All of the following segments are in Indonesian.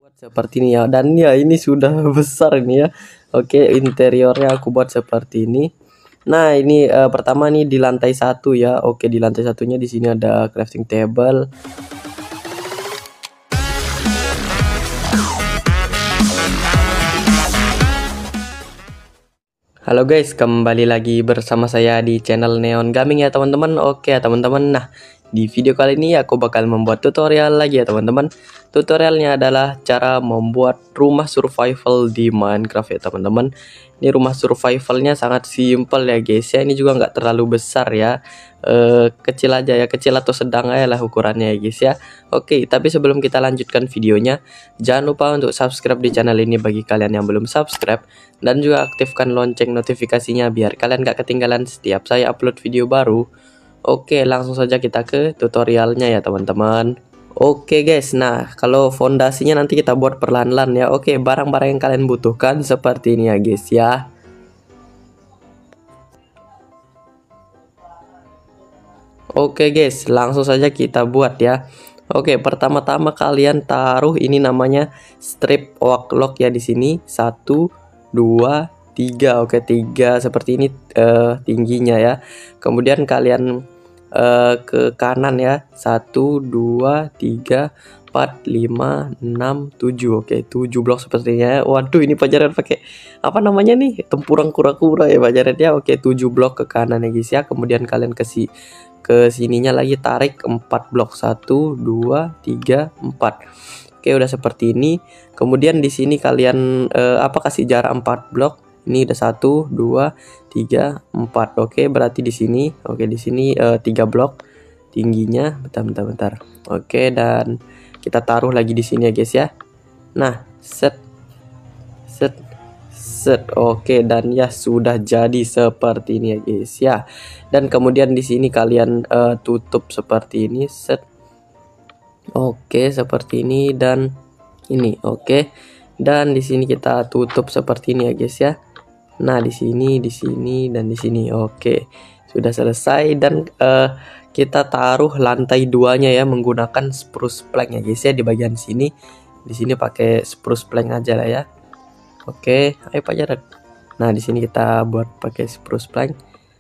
Buat seperti ini ya, dan ya ini sudah besar ini ya. Oke, interiornya aku buat seperti ini. Nah ini pertama nih di lantai satu ya. Oke, di lantai satunya di sini ada crafting table. Halo guys, kembali lagi bersama saya di channel Neon Gaming ya teman-teman. Oke ya teman-teman, nah di video kali ini aku bakal membuat tutorial lagi ya teman-teman. Tutorialnya adalah cara membuat rumah survival di Minecraft ya teman-teman. Ini rumah survivalnya sangat simpel ya guys ya. Ini juga nggak terlalu besar ya, kecil aja ya, kecil atau sedang aja lah ukurannya ya guys ya. Oke, tapi sebelum kita lanjutkan videonya, jangan lupa untuk subscribe di channel ini bagi kalian yang belum subscribe, dan juga aktifkan lonceng notifikasinya biar kalian gak ketinggalan setiap saya upload video baru. Oke, langsung saja kita ke tutorialnya ya teman-teman. Oke guys, nah kalau fondasinya nanti kita buat perlahan-lahan ya. Oke, barang-barang yang kalian butuhkan seperti ini ya guys ya. Oke guys, langsung saja kita buat ya. Oke, pertama-tama kalian taruh ini namanya strip oak log ya di sini. 1 2 3. Oke, 3 seperti ini tingginya ya. Kemudian kalian ke kanan ya. 1 2 3 4 5 6 7. Oke, 7 blok sepertinya ya. Waduh, ini Pajaran pakai apa namanya nih? Tempurang kura-kura ya Pajaran ya. Oke, 7 blok ke kanan ya guys ya. Kemudian kalian ke sininya lagi tarik 4 blok. 1 2 3 4. Oke, udah seperti ini. Kemudian di sini kalian kasih jarak 4 blok. Ini udah 1 2 3 4. Oke, berarti di sini. Oke, di sini 3 blok tingginya. Bentar. Oke, dan kita taruh lagi di sini ya guys ya. Nah, set. Oke, dan ya sudah jadi seperti ini ya guys ya. Dan kemudian di sini kalian tutup seperti ini. Set. Oke, seperti ini dan ini. Oke. Dan di sini kita tutup seperti ini ya guys ya. Nah, di sini, dan di sini. Oke. Sudah selesai, dan kita taruh lantai 2-nya ya menggunakan spruce plank ya guys ya di bagian sini. Di sini pakai spruce plank aja lah ya. Oke, ayo Pak Jarod. Nah, di sini kita buat pakai spruce plank.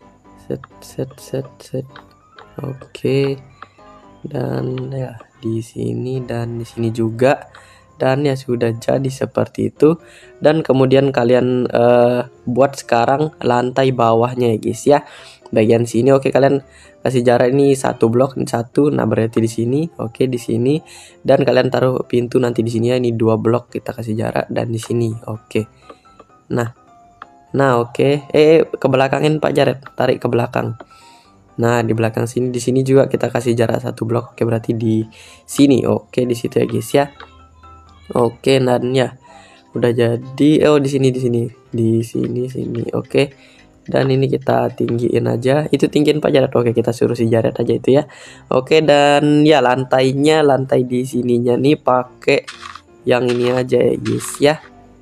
Set. Oke. Dan ya di sini dan di sini juga. Dan ya sudah jadi seperti itu. Dan kemudian kalian buat sekarang lantai bawahnya ya guys ya. Bagian sini oke, kalian kasih jarak ini 1 blok, ini 1. Nah, berarti di sini. Oke, di sini. Dan kalian taruh pintu nanti di sini ya. Ini 2 blok kita kasih jarak, dan di sini. Oke. Nah, oke. Ke belakangin Pak Jared, tarik ke belakang. Nah, di belakang sini, di sini juga kita kasih jarak 1 blok. Oke, berarti di sini. Oke, di situ ya guys ya. Oke, dan ya udah jadi. Di sini. Oke. Dan ini kita tinggiin aja. Itu tinggiin Pak Jared. Oke, kita suruh si Jared aja itu ya. Oke, dan ya lantai di sininya nih pakai yang ini aja ya guys ya.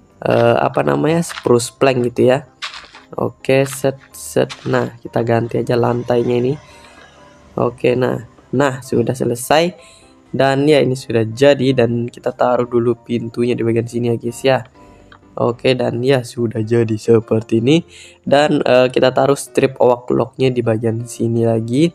Spruce plank gitu ya. Oke, set. Nah, kita ganti aja lantainya ini. Oke, nah sudah selesai. Dan ya ini sudah jadi, dan kita taruh dulu pintunya di bagian sini ya guys ya. Oke, dan ya sudah jadi seperti ini. Dan kita taruh strip oak lognya di bagian sini lagi.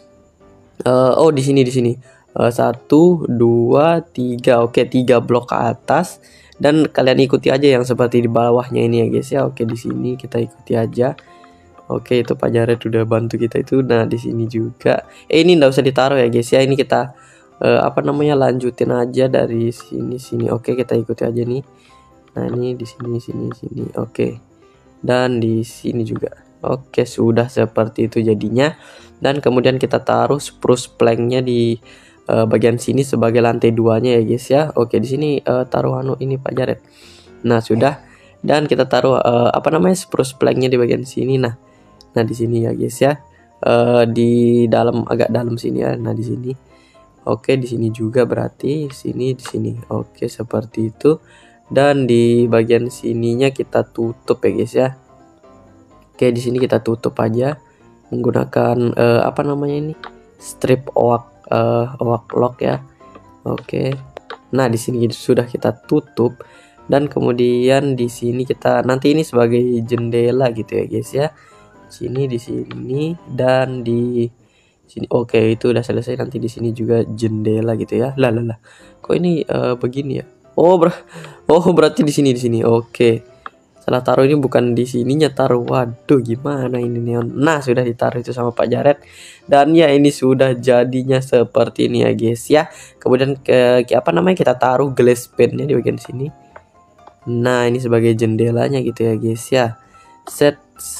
Di sini. 1 2 3. Oke, 3 blok ke atas. Dan kalian ikuti aja yang seperti di bawahnya ini ya guys ya. Oke, di sini kita ikuti aja. Oke, itu Pak Jared udah bantu kita itu. Nah, di sini juga. Ini enggak usah ditaruh ya guys ya. Ini kita lanjutin aja dari sini. Oke, kita ikuti aja nih. Nah, ini di sini. Oke. Dan di sini juga. Oke, sudah seperti itu jadinya. Dan kemudian kita taruh spruce planknya di bagian sini sebagai lantai 2-nya ya guys ya. Oke, di sini taruh ini Pak Jared. Nah, sudah. Dan kita taruh spruce planknya di bagian sini. Nah, di sini ya guys ya. Di dalam, agak dalam sini ya. Nah, di sini. Oke, di sini juga berarti di sini. Oke, seperti itu. Dan di bagian sininya kita tutup ya guys ya. Oke, di sini kita tutup aja menggunakan strip oak log ya. Oke. Nah, di sini sudah kita tutup, dan kemudian di sini kita nanti ini sebagai jendela gitu ya guys ya. Sini, di sini, dan di sini. Oke, itu udah selesai. Nanti di sini juga jendela gitu ya. Lah, kok ini begini ya? Oh, berarti di sini. Oke. Salah taruh, ini bukan di sininya taruh. Waduh, gimana ini neon? Nah, sudah ditaruh itu sama Pak Jared. Dan ya, ini sudah jadinya seperti ini ya guys ya. Kemudian apa namanya, kita taruh glass pane-nya di bagian sini. Nah, ini sebagai jendelanya gitu ya guys ya. Set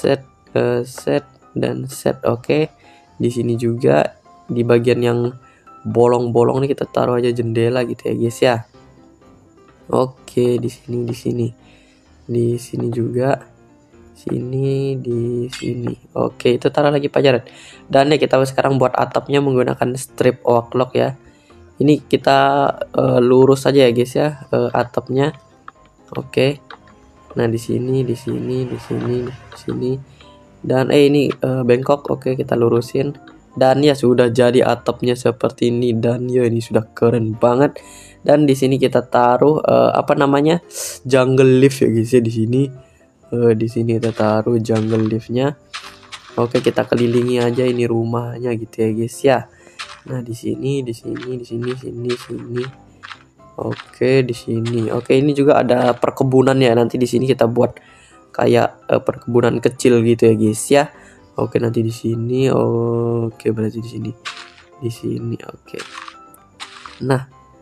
dan set. Oke. Di sini juga di bagian yang bolong-bolong nih kita taruh aja jendela gitu ya guys ya. Oke, di sini juga, di sini. Oke, itu taruh lagi Pak Jared. Dan ya, kita sekarang buat atapnya menggunakan strip overlock ya. Ini kita lurus aja ya guys ya, atapnya. Oke. Nah, di sini, dan ini bengkok. Oke, kita lurusin. Dan ya, sudah jadi atapnya seperti ini. Dan ya, ini sudah keren banget. Dan di sini kita taruh apa namanya, jungle leaf ya guys ya. Di sini kita taruh jungle leafnya. Oke, kita kelilingi aja ini rumahnya gitu ya guys ya. Nah, di sini. Oke, di sini. Oke, ini juga ada perkebunan ya. Nanti di sini kita buat kayak perkebunan kecil gitu ya guys ya. Oke, nanti di sini. Oke, berarti di sini. Oke. Nah,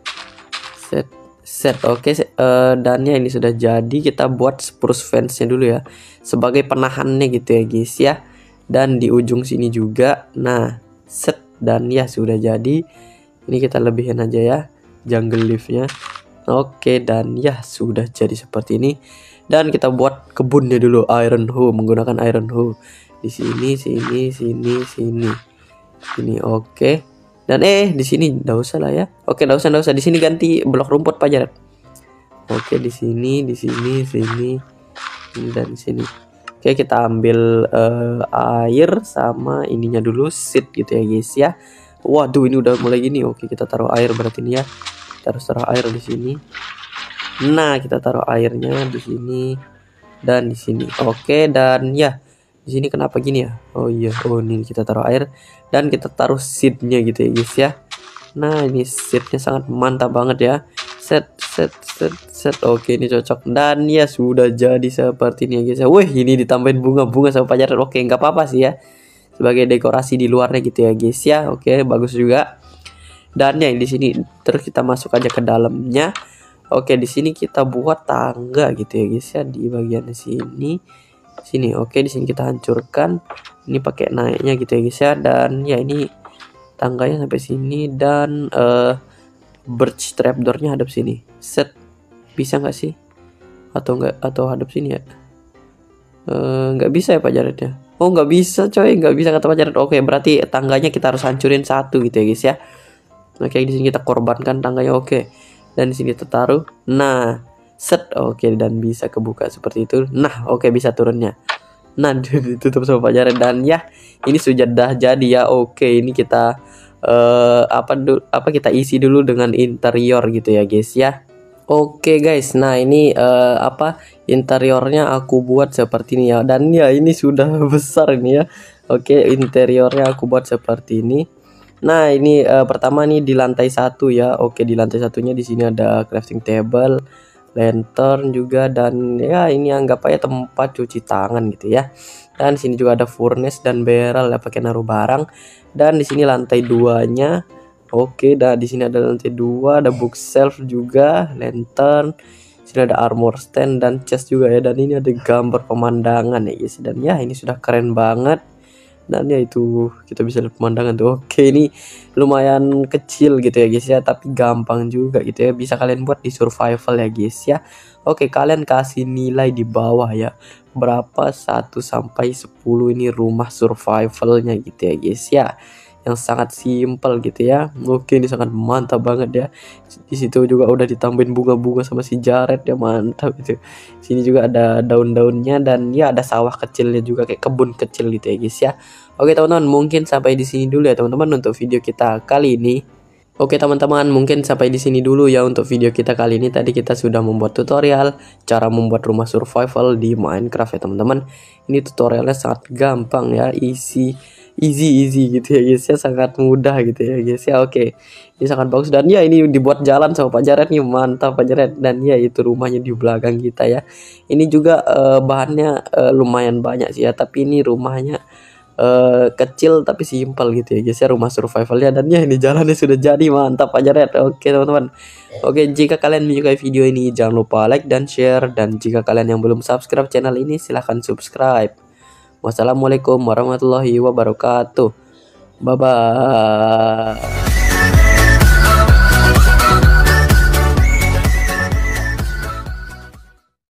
set. Oke, dan ya, ini sudah jadi. Kita buat spruce fence-nya dulu ya, sebagai penahannya gitu ya guys ya. Dan di ujung sini juga. Nah, set, dan ya, sudah jadi. Ini kita lebihin aja ya jungle leaf-nya. Oke, dan ya, sudah jadi seperti ini. Dan kita buat kebunnya dulu, iron hoe, menggunakan iron hoe. Di sini. Oke. Dan di sini enggak usah lah ya. Oke, enggak usah. Di sini ganti blok rumput Pak Jared. Oke, di sini, dan di sini. Oke, kita ambil air sama ininya dulu, seed gitu ya guys ya. Waduh, ini udah mulai gini. Oke, kita taruh air berarti ini ya. Kita harus taruh air di sini. Nah, kita taruh airnya di sini dan di sini. Oke, dan ya, di sini kenapa gini ya? Oh iya, ini kita taruh air dan kita taruh seednya gitu ya guys ya. Nah, ini seednya sangat mantap banget ya. Set. Oke, ini cocok. Dan ya, sudah jadi seperti ini ya guys ya. Wih, ini ditambahin bunga-bunga sama Pak Jared. Oke, nggak apa-apa sih ya, sebagai dekorasi di luarnya gitu ya guys ya. Oke, bagus juga. Dan ya, di sini terus kita masuk aja ke dalamnya. Oke, di sini kita buat tangga gitu ya guys ya, di bagian sini. Oke, di sini kita hancurkan. Ini pakai naiknya gitu ya guys ya. Dan ya, ini tangganya sampai sini, dan birch trapdoor-nya hadap sini. Set. Bisa nggak sih? Atau hadap sini ya? Nggak bisa ya Pak Jared ya? Oh, nggak bisa coy, nggak bisa kata Pak Jared. Oke, berarti tangganya kita harus hancurin satu gitu ya guys ya. Oke, di sini kita korbankan tangganya. Oke, dan di sini kita taruh. Nah, set. Oke, dan bisa kebuka seperti itu. Nah, oke, bisa turunnya. Nah, ditutup sama Pak Jared. Dan ya, ini sudah jadi ya. Oke, ini kita kita isi dulu dengan interior gitu ya guys ya. Oke guys, nah ini interiornya aku buat seperti ini ya. Dan ya, ini sudah besar ini ya. Oke, interiornya aku buat seperti ini. Nah, ini pertama nih di lantai 1 ya. Oke, di lantai satunya di sini ada crafting table, lantern juga, dan ya, ini anggap aja tempat cuci tangan gitu ya. Dan sini juga ada furnace dan barrel ya, pakai naruh barang. Dan di sini lantai 2-nya. Oke, dan di sini ada lantai 2, ada bookshelf juga, lantern. Sini ada armor stand dan chest juga ya. Dan ini ada gambar pemandangan ya guys. Dan ya, ini sudah keren banget. Dan ya, itu kita bisa lihat pemandangan tuh. Oke, ini lumayan kecil gitu ya guys ya, tapi gampang juga gitu ya. Bisa kalian buat di survival ya guys ya. Oke, kalian kasih nilai di bawah ya, berapa 1 sampai 10 ini rumah survivalnya gitu ya guys ya, yang sangat simple gitu ya. Oke, ini sangat mantap banget ya. Di situ juga udah ditambahin bunga-bunga sama si Jared ya, mantap gitu. Sini juga ada daun-daunnya, dan ya, ada sawah kecilnya juga, kayak kebun kecil gitu ya guys ya. Oke teman-teman, mungkin sampai di sini dulu ya teman-teman untuk video kita kali ini. Oke teman-teman, mungkin sampai di sini dulu ya untuk video kita kali ini. Tadi kita sudah membuat tutorial cara membuat rumah survival di Minecraft ya teman-teman. Ini tutorialnya sangat gampang ya, easy gitu ya guys ya, sangat mudah gitu ya guys ya. Oke, ini sangat bagus dan ya ini dibuat jalan sama Pak Jared nih, mantap Pak Jared. Dan ya itu rumahnya di belakang kita ya. Ini juga bahannya lumayan banyak sih ya, tapi ini rumahnya kecil tapi simpel gitu ya guys ya, rumah survivalnya. Dan ya ini jalannya sudah jadi, mantap aja Red. Oke teman-teman, oke, jika kalian menyukai video ini jangan lupa like dan share, dan jika kalian yang belum subscribe channel ini silahkan subscribe. Wassalamualaikum warahmatullahi wabarakatuh, bye bye.